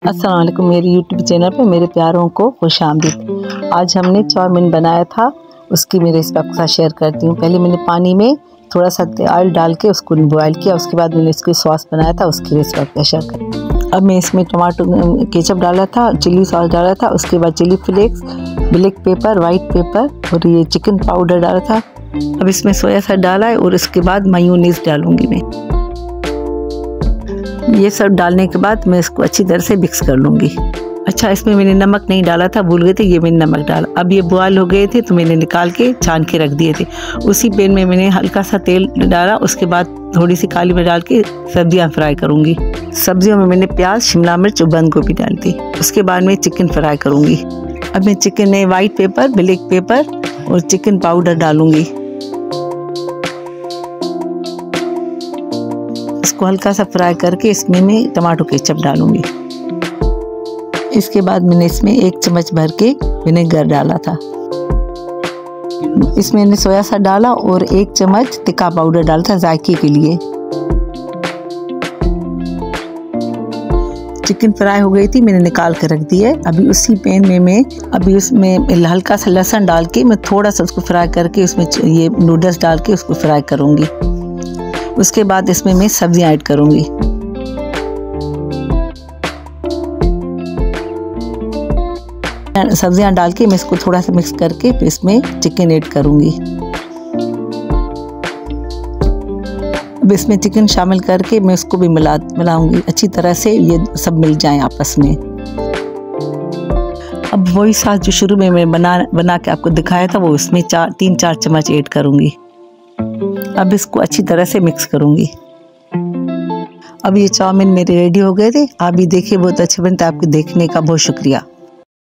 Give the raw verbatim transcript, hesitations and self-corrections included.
अस्सलाम वालेकुम। मेरे यूट्यूब चैनल पे मेरे प्यारों को खुशामदीद। आज हमने चाउमीन बनाया था, उसकी मैं रेसिपी आपके साथ शेयर करती हूँ। पहले मैंने पानी में थोड़ा सा ऑयल डाल के उसको बॉयल किया, उसके बाद मैंने इसकी सॉस बनाया था, उसकी रेसिपी आपके शेयर करती। अब मैं इसमें टमाटो केचप डाला था, चिल्ली सॉस डाला था, उसके बाद chilli flakes, black pepper, white pepper और ये चिकन पाउडर डाला था। अब इसमें सोया सॉस डाला है और उसके बाद मायोनीज डालूंगी मैं। ये सब डालने के बाद मैं इसको अच्छी तरह से मिक्स कर लूँगी। अच्छा, इसमें मैंने नमक नहीं डाला था, भूल गए थे, ये मैंने नमक डाला। अब ये बॉयल हो गए थे तो मैंने निकाल के छान के रख दिए थे। उसी पैन में मैंने हल्का सा तेल डाला, उसके बाद थोड़ी सी काली मिर्च डाल के सब्जियाँ फ्राई करूँगी। सब्जियों में मैंने प्याज, शिमला मिर्च और बंद गोभी डाली थी। उसके बाद मैं चिकन फ्राई करूँगी। अब मैं चिकन में वाइट पेपर, ब्लैक पेपर और चिकन पाउडर डालूँगी। इसको हल्का सा फ्राई करके इसमें मैं टमाटो केचप डालूंगी। इसके बाद मैंने इसमें एक चम्मच भर के विनेगर डाला था। इसमें मैंने सोया सॉस डाला और एक चम्मच तिक्का पाउडर डाला था जायके के लिए। चिकन फ्राई हो गई थी, मैंने निकाल कर रख दी है। अभी उसी पैन में मैं अभी उसमें हल्का सा लहसुन डाल के मैं थोड़ा सा उसको फ्राई करके उसमें ये नूडल्स डाल के उसको फ्राई करूँगी। उसके बाद इसमें मैं सब्जियां ऐड करूंगी। सब्जियां डाल के मैं इसको थोड़ा सा मिक्स करके फिर इसमें चिकन ऐड करूंगी। अब इसमें चिकन शामिल करके मैं इसको भी मिला मिलाऊंगी अच्छी तरह से, ये सब मिल जाएं आपस में। अब वही सॉस जो शुरू में मैं बना बना के आपको दिखाया था, वो इसमें चार तीन चार चम्मच ऐड करूंगी। अब इसको अच्छी तरह से मिक्स करूंगी। अब ये चाउमीन मेरे रेडी हो गए थे। आप भी देखिए, बहुत अच्छे बनते। आपके देखने का बहुत शुक्रिया।